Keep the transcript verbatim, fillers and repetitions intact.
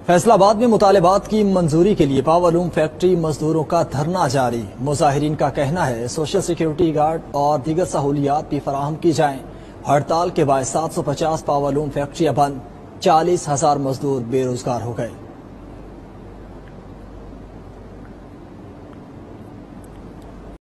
फैसलाबाद में मुतालिबात की मंजूरी के लिए पावरलूम फैक्ट्री मजदूरों का धरना जारी। मुजाहिरीन का कहना है सोशल सिक्योरिटी गार्ड और दीगर सहूलियात भी फराहम की जाएं। हड़ताल के बाद सात सौ पचास पावरलूम फैक्ट्रियां बंद, चालीस हजार मजदूर बेरोजगार हो गए।